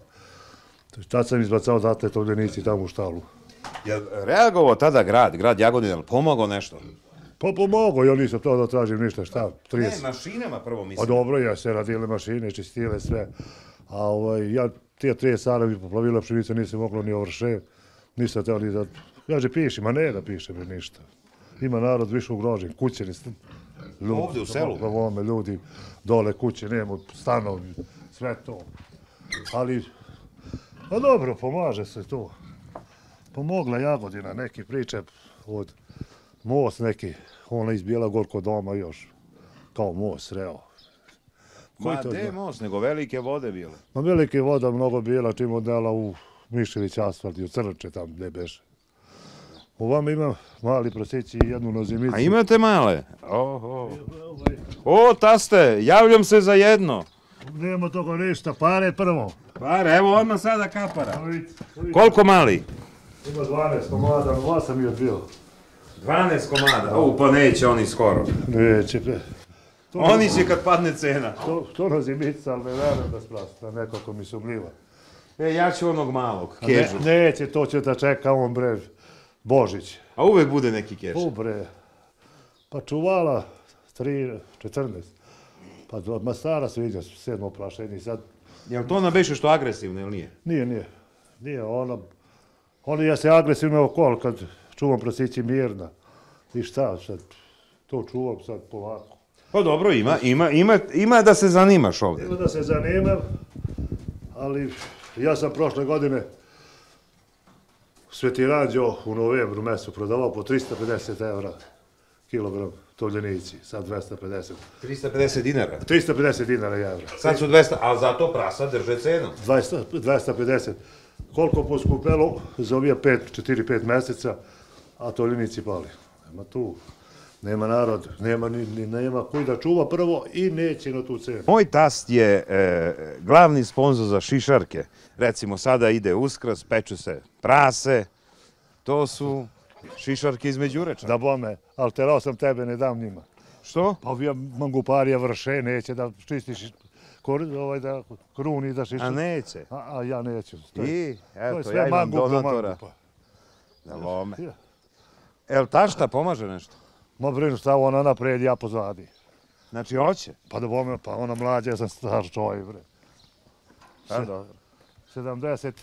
E: Tad sam izbacao zatle tovljenici tamo u štalu.
A: Je reagovao tada grad, grad Jagodina, ali pomogao nešto?
E: Pa pomogao, ja nisam to da tražim ništa, šta,
A: Ne,
E: trideset.
A: mašinama prvo
E: Pa
A: mislim.
E: dobro, ja se radile mašine, čistile sve. A ovaj, ja tije trideset ara mi poplavila pšenica, nisam moglo ni ovrše, nisam teo ni da... Kaže, piši, ma ne da piše mi ništa. Ima narod više ugrožen, kuće ni... Ljudi,
A: Ovde u selu?
E: Na ovome ljudi, dole kuće, nema stanovi, sve to. Ali, pa dobro, pomaže se to. Pomogla Jagodina, neki priče od most neki, ona iz Bjelogorkog doma još, kao most, reo.
A: Ma
E: to
A: gde je
E: zna?
A: most, nego velike vode bile.
E: Ma velike voda mnogo bila čim odnela u Mišević asfalt i u Crnče tam gde beše. U vama ima mali prosići i jednu nozimicu.
A: A imate male? Oho. O, taste, javljam se za jedno.
E: Nema toga ništa, pare prvo.
A: Pare, evo odmah sada kapara. Koliko mali?
E: Ima dvanaest komada, osam je bio.
A: dvanaest komada. O, pa neće oni skoro.
E: Neće, pre. To,
A: Oni će kad padne cena.
E: to, to nozimica, ali ne verujem da sprasta, nekako mi sumljiva.
A: E, ja ću onog malog,
E: Ne,
A: kežu.
E: neće, to će da čeka on bre, Božić.
A: A uvek bude neki kež.
E: U bre, pa čuvala tri, četrnaest. Pa do- ma stara sviđa, sedmo prašenje, sad
A: Jel to ona beše što agresivna ili nije?
E: nije, nije, nije, ona, ona ja se agresivno okol kad čuvam prasići mirna. I šta sad, to čuvam sad polako.
A: Pa dobro, ima, ima, ima, ima da se zanimaš ovde.
E: Evo da se zanimam, ali ja sam prošle godine Sveti Rađo u novembru mesecu prodavao po trista pedeset evra kilogram tovljenici, sad dvesta pedeset.
A: trista pedeset dinara.
E: trista pedeset dinara i evra.
A: Sad su dvesta, ali zato prasa drže cenu.
E: dvesta, dvesta pedeset. Koliko poskupelo za ovih pet, četiri, pet meseca, a tovljenici pali. Nema tu, nema narod, nema, ni, ni, nema koji da čuva prvo i neće na tu cenu.
A: Moj tast je e, glavni sponzor za šišarke. Recimo, sada ide Uskrs, peče se prase. To su šišarke iz Međureča.
E: Da bome, ali terao sam tebe, ne dam njima.
A: Što?
E: Pa ovija manguparija vrše, neće da čistiš kor, ovaj da kruni da šiša.
A: A neće.
E: A, a ja neću. To je,
A: I,
E: to je
A: eto,
E: sve
A: ja imam
E: mangup do
A: donatora.
E: mangupa.
A: Da lome.
E: Ja.
A: El tašta pomaže nešto?
E: Ma brinu šta ona napred, ja pozadi.
A: Znači, hoće.
E: Pa da bome, pa ona mlađa, ja sam star čovjek, bre.
A: Pa dobro.
E: sedamdeset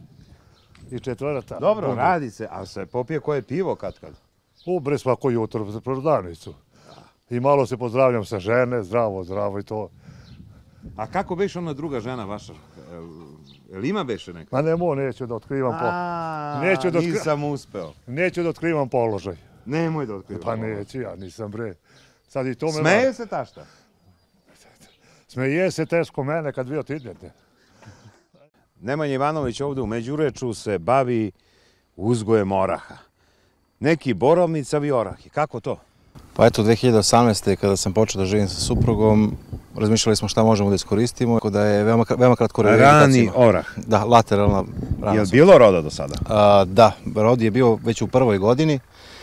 E: i četvrta.
A: Dobro,
E: Onda.
A: radi se, ali se popije koje pivo kad kad.
E: U bre svako jutro za prodavnicu. I malo se pozdravljam sa žene, zdravo, zdravo i to.
A: A kako beše ona druga žena vaša? Jel, jel ima beše neka?
E: Ma nemo, neću da otkrivam po,
A: A,
E: Neću da otkri-
A: nisam uspeo.
E: neću da otkrivam položaj.
A: Nemoj da otkrivam.
E: Pa neću, ja nisam bre. Sad i to me...
A: Smeje se tašta?
E: Smeje se teško mene kad vi otidete.
A: Nemanja Ivanović ovde u Međureču se bavi uzgojem oraha. Neki borovnicavi orahi. Kako to?
F: Pa eto, dve hiljade osamnaeste. kada sam počeo da živim sa suprugom, razmišljali smo šta možemo da iskoristimo, tako da je veoma, veoma kratko
A: Rani
F: rehabilitacijno.
A: orah.
F: Da, lateralna rana.
A: Jel bilo roda do sada?
F: A, da, rod je bio već u prvoj godini,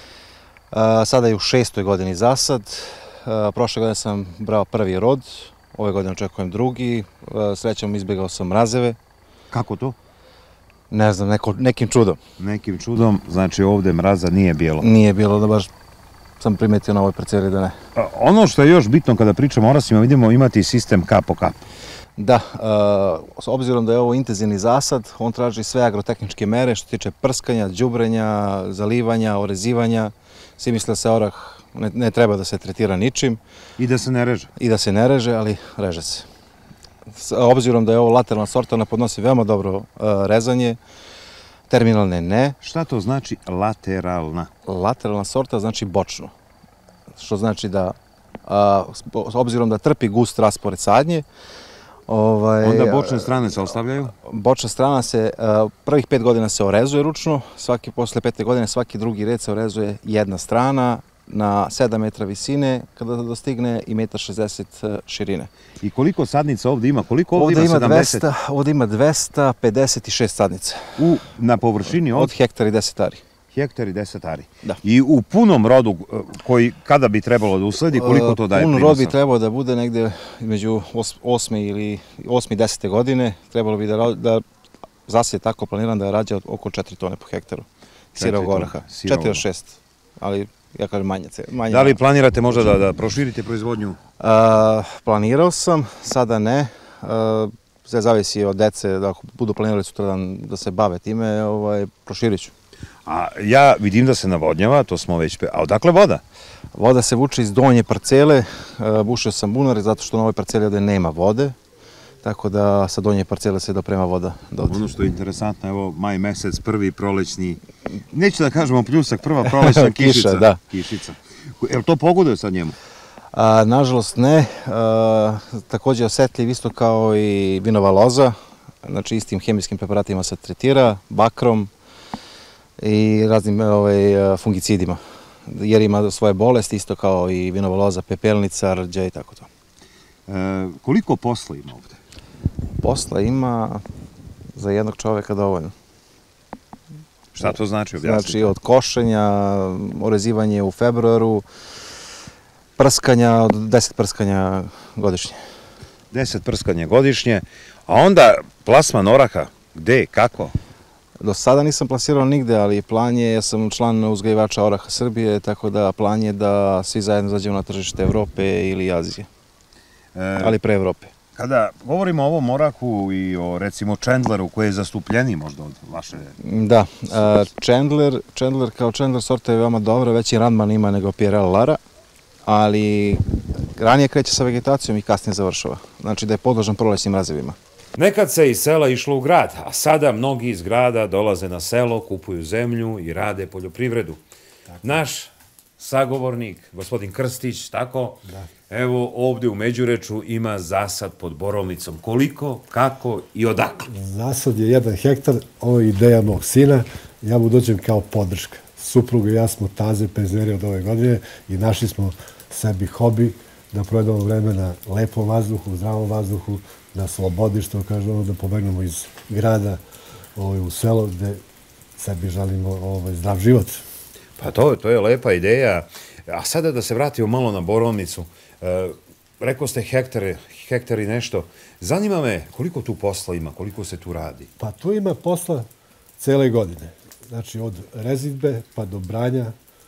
F: a, sada je u šestoj godini zasad. A, prošle godine sam brao prvi rod, ove godine očekujem drugi, a, srećom izbjegao sam mrazeve,
A: Kako to?
F: ne znam, neko, nekim čudom.
A: Nekim čudom, znači ovde mraza nije bilo.
F: Nije bilo da baš sam primetio na ovoj parceli da ne.
A: A, Ono što je još bitno kada pričamo o orasima, vidimo imati sistem kap po kap.
F: Da, e, s obzirom da je ovo intenzivni zasad, on traži sve agrotehničke mere što se tiče prskanja, đubrenja, zalivanja, orezivanja. Svi misle da se orah ne, ne treba da se tretira ničim
A: I da se ne reže.
F: i da se ne reže, ali reže se. obzirom da je ovo lateralna sorta, ona podnosi veoma dobro rezanje, terminalne ne.
A: Šta to znači lateralna?
F: Lateralna sorta znači bočno, što znači da, s obzirom da trpi gust raspored sadnje,
A: onda bočne strane se ostavljaju?
F: Bočna strana se, prvih pet godina se orezuje ručno, svaki posle pete godine svaki drugi red se orezuje jedna strana na sedam metra visine, kada dostigne i jedan šezdeset širine.
A: I koliko sadnica ovdje ima? Koliko ovdje ima? sedamdeset?
F: Ovdje ima dvesta pedeset šest sadnica.
A: Na površini od?
F: Od hektar i deset ari.
A: Hektar i deset ari.
F: Da.
A: I u punom rodu koji kada bi trebalo da usledi, koliko to daje prinosa?
F: Pun rod bi trebalo da bude negde među osme ili osme i desete godine. Trebalo bi da, zasad je tako planiran da rađa oko četiri tone po hektaru. Sirovog oraha. četiri do šest, ali ja kažem manje.
A: Da li planirate možda da proširite proizvodnju?
F: Planirao sam, sada ne. Sve zavisi od dece, da ako budu planirali sutradan da se bave time, proširit ću.
A: A ja vidim da se navodnjava, to smo već... A odakle voda?
F: Voda se vuče iz donje parcele, bušio sam bunar zato što na ovoj parceli ovdje nema vode, tako da sa donje parcele se doprema voda do ovdje.
A: Ono što je interesantno, evo maj mesec, prvi prolećni, neću da kažemo pljusak, prva prolećna kišica.
F: Kiša, da.
A: Kišica. Je li to pogoduje sad njemu?
F: Nažalost ne, također je osetljiv isto kao i vinova loza, znači istim hemijskim preparatima se tretira, bakrom i raznim fungicidima, jer ima svoje bolesti isto kao i vinova loza, pepelnica, rđa i tako to.
A: Koliko posla ima ovdje?
F: Posla ima za jednog čoveka dovoljno.
A: Šta to znači? Objasnite.
F: Znači od košenja, orezivanje u februaru, prskanja, od deset prskanja godišnje.
A: Deset prskanja godišnje, a onda plasman oraha, gde, kako?
F: Do sada nisam plasirao nigde, ali plan je, ja sam član uzgajivača oraha Srbije, tako da plan je da svi zajedno zađemo na tržište Evrope ili Azije, ali pre Evrope.
A: Kada govorimo o ovom orahu i o, recimo, Chandleru, koji je zastupljeniji možda od vaše...
F: Da, Chandler, Chandler kao Chandler sorta je veoma dobra, veći randman ima nego Pierrell Lara, ali ranije kreće sa vegetacijom i kasnije završava. Znači da je podložan prolećnim razevima.
G: Nekad se iz sela išlo u grad, a sada mnogi iz grada dolaze na selo, kupuju zemlju i rade poljoprivredu. Naš sagovornik, gospodin Krstić, tako, evo ovdje u Međureču ima zasad pod borovnicom. Koliko, kako i odakle?
H: Zasad je jedan hektar, ovo je ideja mog sina, ja mu dođem kao podrška. Supruga i ja smo taze penzioneri od ove godine i našli smo sebi hobi da provedemo vreme na lepom vazduhu, zdravom vazduhu, na slobodi, što kažemo, da pobegnemo iz grada u selo gde sebi želimo zdrav život.
G: Pa to je lepa ideja. A sada da se vratimo malo na borovnicu. Rekao ste hektare, hektari nešto. Zanima me koliko tu posla ima, koliko se tu radi?
H: Pa tu ima posla cele godine. Znači od rezidbe pa do branja.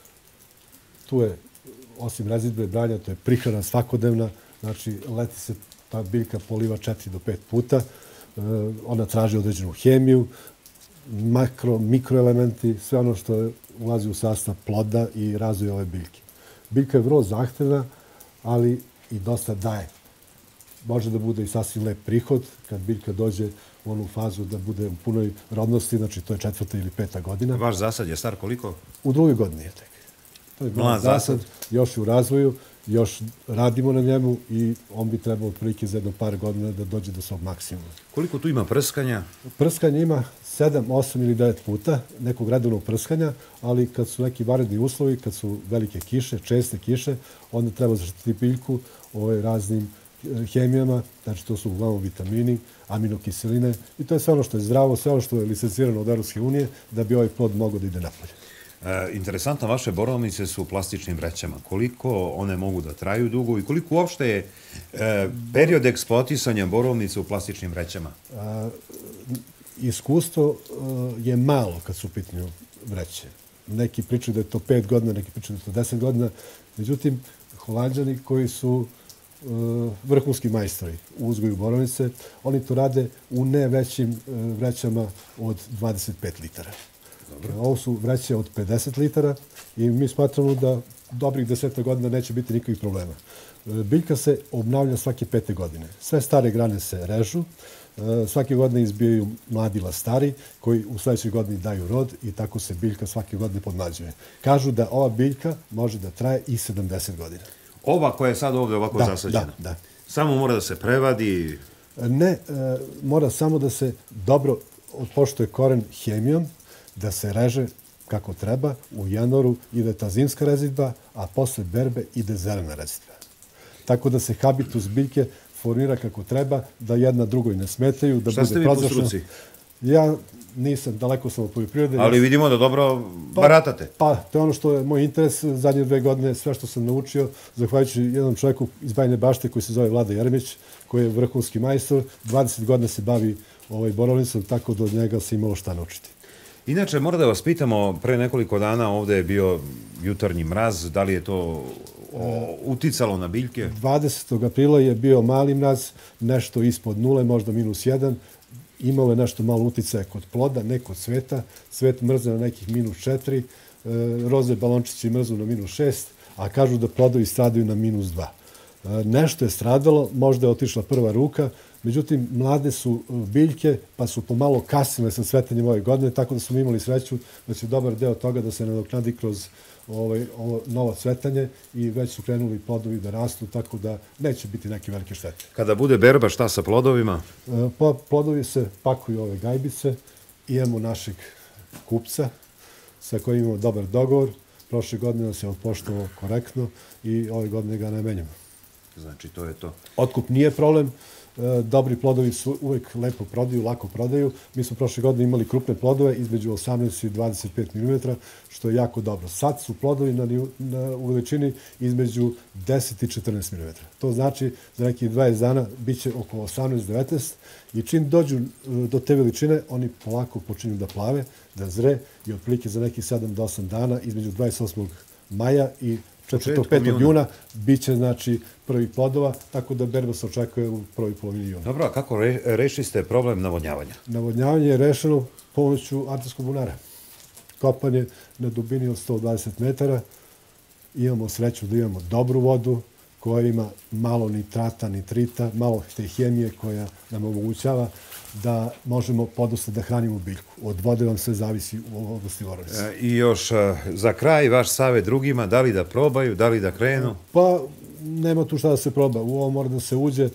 H: Tu je, osim rezidbe i branja, to je prihrana svakodnevna. Znači leti se ta biljka poliva četiri do pet puta. Ona traži određenu hemiju, makro, mikroelementi, sve ono što ulazi u sastav ploda i razvoja ove biljke. Biljka je vrlo zahtevna, ali i dosta daje. Može da bude i sasvim lep prihod kad biljka dođe u onu fazu da bude u punoj rodnosti, znači to je četvrta ili peta godina.
G: Vaš zasad je star koliko?
H: U drugoj godini je tek. To je mlad zasad, još u razvoju, još radimo na njemu i on bi trebao otprilike za jedno par godina da dođe do svog maksimuma.
G: Koliko tu ima prskanja?
H: Prskanja ima sedam, osam ili devet puta nekog redovnog prskanja, ali kad su neki vanredni uslovi, kad su velike kiše, česte kiše, onda treba zaštiti biljku raznim hemijama, znači to su uglavnom vitamini, aminokiseline i to je sve ono što je zdravo, sve ono što je licencirano od Evropske unije da bi ovaj plod mogao da ide napolje.
G: Interesantno, vaše borovnice su u plastičnim vrećama. Koliko one mogu da traju dugo i koliko uopšte je period eksploatisanja borovnice u plastičnim vrećama?
H: Iskustvo je malo kad su u pitanju vreće. Neki pričaju da je to pet godina, neki pričaju da je to deset godina. Međutim, Holanđani koji su vrhunski majstori u uzgoju borovnice, oni to rade u ne većim vrećama od dvadeset pet litara. Ovo su vreće od pedeset litara i mi smatramo da dobrih deseta godina neće biti nikakvih problema. Biljka se obnavlja svake pete godine. Sve stare grane se režu, svake godine izbijaju mladi lastari koji u sledećoj godini daju rod i tako se biljka svake godine podmlađuje. Kažu da ova biljka može da traje i sedamdeset godina.
G: Ova koja je sad ovde ovako zasađena?
H: Da, da.
G: Samo mora da se prevadi?
H: Ne, mora samo da se dobro odpoštuje koren hemijom, da se reže kako treba. U januaru ide ta zimska rezidba, a posle berbe ide zelena rezidba. Tako da se habitus biljke formira kako treba, da jedna drugoj ne smetaju, da
G: Šta
H: bude prozračna.
G: Šta ste vi po struci?
H: Ja nisam, daleko sam od poljoprivrede.
G: Ali vidimo da dobro baratate.
H: Pa, to je ono što je moj interes. Zadnje dve godine sve što sam naučio, zahvaljujući jednom čovjeku iz Bajine Bašte koji se zove Vlada Jeremić, koji je vrhunski majstor, dvadeset godina se bavi ovaj borovnicom, tako da od njega se imalo šta naučiti.
G: Inače, moram da vas pitamo, pre nekoliko dana ovde je bio jutarnji mraz, da li je to uticalo na biljke?
H: dvadesetog aprila je bio mali mraz, nešto ispod nule, možda minus jedan. Imalo je nešto malo uticaja kod ploda, ne kod cveta. Cvet mrze na nekih minus četiri, roze balončići mrzu na minus šest, a kažu da plodovi stradaju na minus dva. Nešto je stradalo, možda je otišla prva ruka, međutim, mlade su biljke, pa su pomalo kasnile sa cvetanjem ove godine, tako da smo imali sreću da će dobar deo toga da se nadoknadi kroz ovo novo cvetanje i već su krenuli plodovi da rastu, tako da neće biti neke velike štete.
G: Kada bude berba, šta sa plodovima?
H: Plodovi se pakuju ove gajbice, imamo našeg kupca sa kojim imamo dobar dogovor. Prošle godine nas je odpoštovao korektno i ove godine ga ne menjamo.
G: Znači, to je to.
H: Otkup nije problem. Dobri plodovi su uvek lepo prodaju, lako prodaju. Mi smo prošle godine imali krupne plodove između osamnaest i dvadeset pet milimetara, što je jako dobro. Sad su plodovi u veličini između deset i četrnaest milimetara. To znači za nekih dvadeset dana bit će oko osamnaest do devetnaest i čim dođu do te veličine, oni polako počinju da plave, da zre i otprilike za nekih sedam do osam dana između dvadeset osmog maja i četvrtog petog juna biće, znači, prvih plodova, tako da berba se očekuje u prvoj polovini juna.
G: Dobro, a kako rešili ste problem navodnjavanja?
H: Navodnjavanje je rešeno pomoću artilskog bunara. Kopanje na dubini od sto dvadeset metara. Imamo sreću da imamo dobru vodu, koja ima malo nitrata, nitrita, malo te hemije koja nam omogućava da možemo podosta da hranimo biljku. Od vode vam sve zavisi u oblasti borovnice.
G: I još za kraj, vaš savjet drugima, da li da probaju, da li da krenu?
H: Pa, nema tu šta da se proba. U ovo mora da se uđe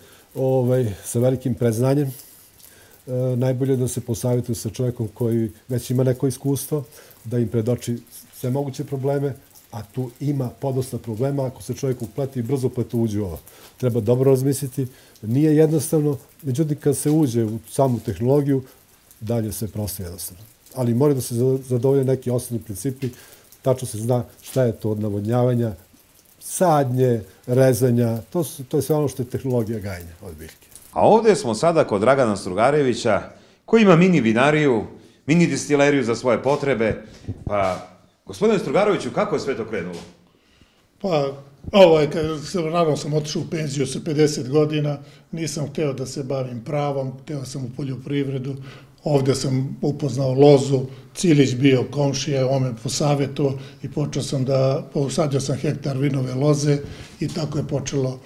H: sa velikim predznanjem. Najbolje je da se posavjetuju sa čovjekom koji već ima neko iskustvo, da im predoči sve moguće probleme, a tu ima podosta problema ako se čovjek upleti i brzo pa to uđe u ovo. Treba dobro razmisliti. Nije jednostavno, međutim kad se uđe u samu tehnologiju, dalje se prosto jednostavno. Ali mora da se zadovolje neki osnovni principi, tačno se zna šta je to od navodnjavanja, sadnje, rezanja, to je sve ono što je tehnologija gajenja od biljke.
G: A ovde smo sada kod Dragana Strugarevića, koji ima mini vinariju, mini distileriju za svoje potrebe, pa gospodine Strugareviću, kako je sve to krenulo?
D: Pa, ovaj, naravno sam otišao u penziju sa pedeset godina, nisam hteo da se bavim pravom, hteo sam u poljoprivredu, ovde sam upoznao lozu, Cilić bio komšija, on me posavjetovao i počeo sam da, posadio sam hektar vinove loze i tako je počelo.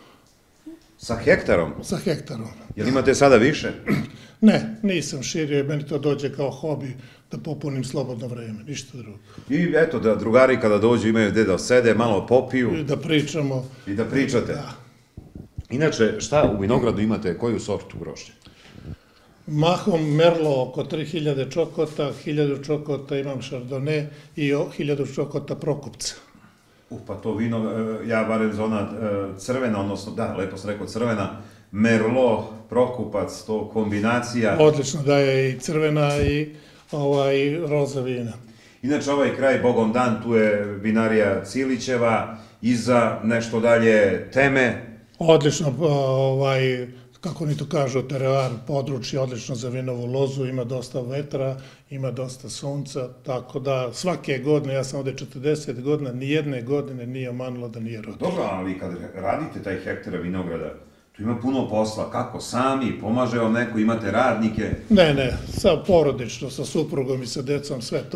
G: Sa hektarom?
D: Sa hektarom.
G: Jel imate sada više?
D: Ne, nisam širio, meni to dođe kao hobi da popunim slobodno vreme, ništa drugo.
G: I eto, da drugari kada dođu imaju gde da sede, malo popiju.
D: I da pričamo.
G: I da pričate.
D: Da.
G: Inače, šta u vinogradu imate, koju sortu grožđa?
D: Mahom merlo oko tri hiljade čokota, hiljadu čokota imam šardone i hiljadu čokota prokupca.
G: Pa to vino, ja barem za ona crvena, odnosno, da, lepo sam rekao crvena, merlo, prokupac, to kombinacija.
D: Odlično, da je i crvena i roza vina.
G: Inače, ovaj kraj, Bogom dan, tu je vinarija Cilićeva, iza nešto dalje Teme.
D: Odlično, ovaj, kako oni to kažu, terevar, područje, odlično za vinovu lozu, ima dosta vetra, ima dosta sunca, tako da svake godine, ja sam ovde četrdeset godina, nijedne godine nije omanulo da nije rodilo.
G: Dobro, ali kad radite taj hektara vinograda, tu ima puno posla, kako sami, pomaže vam neko, imate radnike?
D: Ne, ne, sa porodično, sa suprugom i sa decom, sve to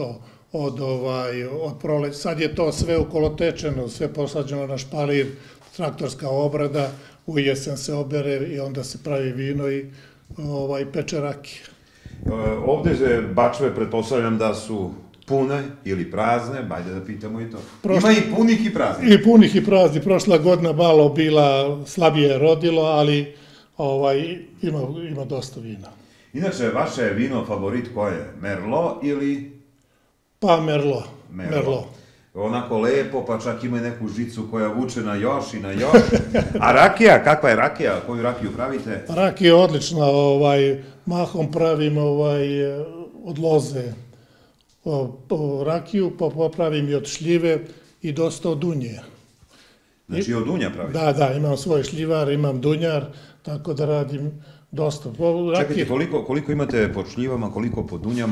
D: od, ovaj, od proleća. Sad je to sve ukolotečeno, sve posađeno na špalir, traktorska obrada, u jesen se obere i onda se pravi vino i ovaj, peče rakija.
A: Ovde se bačve, pretpostavljam da su pune ili prazne, bajde da pitamo i to. Ima i punih i praznih.
D: I punih i praznih. Prošla godina malo bila slabije rodilo, ali ovaj, ima, ima dosta vina.
A: Inače, vaše vino favorit koje je? Merlot ili?
D: Pa Merlot.
A: Merlot.
D: Merlot.
A: Onako lepo, pa čak ima i neku žicu koja vuče na još i na još. A rakija, kakva je rakija? Koju rakiju pravite?
D: Rakija je odlična, ovaj, mahom pravim ovaj, od loze o, o, rakiju, pa pravim i od šljive i dosta od dunje.
A: Znači od dunja pravite?
D: Da, da, imam svoj šljivar, imam dunjar, tako da radim dosta.
A: Čekajte, koliko, koliko imate po šljivama, koliko po dunjama?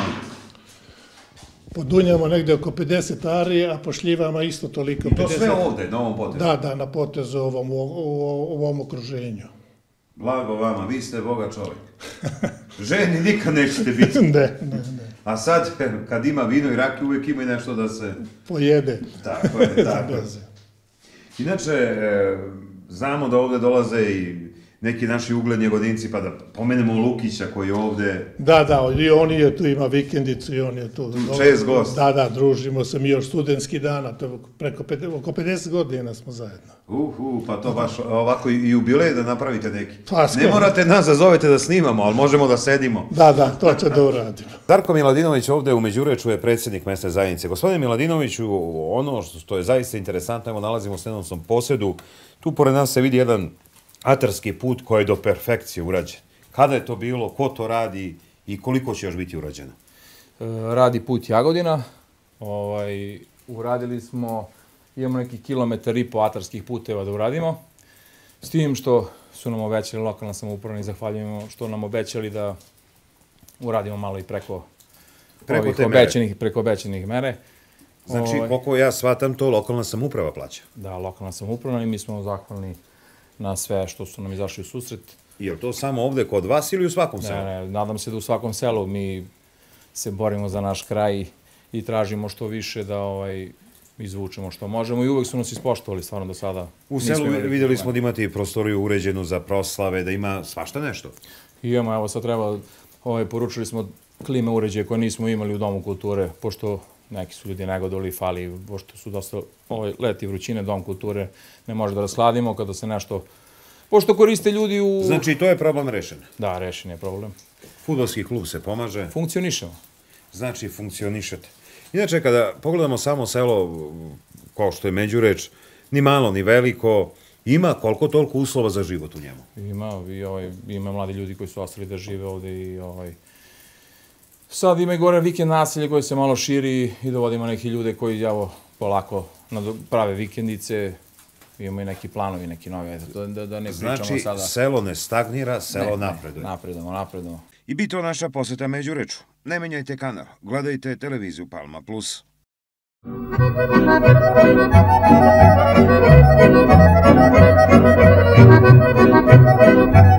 D: Po dunjama negde oko pedeset ari, a po šljivama isto toliko.
A: I to sve ovde, na ovom potezu?
D: Da, da, na potezu ovom, u, u ovom okruženju.
A: Blago vama, vi ste Boga čovjek. Ženi nikad nećete biti.
D: Ne, ne, ne.
A: A sad, kad ima vino i rakiju, uvijek ima i nešto da se...
D: Pojede.
A: Tako je, tako je. Inače, znamo da ovde dolaze i neki naši ugledni godinci, pa da pomenemo Lukića koji je ovde...
D: Da, da, i on je tu, ima vikendicu i on je tu.
A: Čest gost.
D: Da, da, družimo se mi još studentski dana, to preko oko pedeset godina smo zajedno.
A: Uhu, pa to baš ovako i jubilej da napravite neki.
D: Pa,
A: ne morate nas da zovete da snimamo, ali možemo da sedimo.
D: Da, da, to će da uradimo.
G: Darko Miladinović ovde u Međureču je predsjednik mesne zajednice. Gospodine Miladinoviću, ono što je zaista interesantno, evo nalazimo se na jednom posedu, tu pored nas se vidi jedan atarski put koji je do perfekcije urađen. Kada je to bilo, ko to radi i koliko će još biti urađeno?
I: Radi put Jagodina. Uradili smo, imamo neki kilometar i po atarskih puteva da uradimo. S tim što su nam obećali lokalna samouprava i zahvaljujemo što nam obećali da uradimo malo i preko preko obećanih mere.
G: Znači, koliko ja shvatam, to lokalna samouprava plaća?
I: Da, lokalna samouprava i mi smo zahvalni na sve što su nam izašli u susret.
G: Je li to samo ovde kod vas ili u svakom selu?
I: Ne, ne, nadam se da u svakom selu mi se borimo za naš kraj i tražimo što više da izvučemo što možemo i uvek su nas ispoštovali stvarno do sada.
G: U selu videli smo da imate i prostoriju uređenu za proslave, da ima svašta nešto.
I: Imamo, evo sad treba, poručili smo klime uređaje koje nismo imali u Domu kulture, pošto neki su ljudi negodovali, fali, pošto su dosta leti vrućine, Dom kulture ne može da rashladimo kada se nešto... Pošto koriste ljudi u...
G: Znači, to je problem rešen?
I: Da, rešen je problem.
G: Fudbalski klub se pomaže?
I: Funkcionišemo.
G: Znači, funkcionišete. Inače, kada pogledamo samo selo, kao što je Međureč, ni malo, ni veliko, ima koliko toliko uslova za život u njemu?
I: Ima, ima mladi ljudi koji su ostali da žive ovde i sad ima i gore vikend naselje koje se malo širi i dovodimo neki ljude koji evo polako prave vikendice, imamo i neki planovi, neki novi, da ne pričamo sada.
G: Znači, selo ne stagnira, selo napreduje.
I: Napredujemo, napredujemo.
A: I bi to naša poseta Međureču. Ne menjajte kanal, gledajte televiziju Palma Plus. Thank you.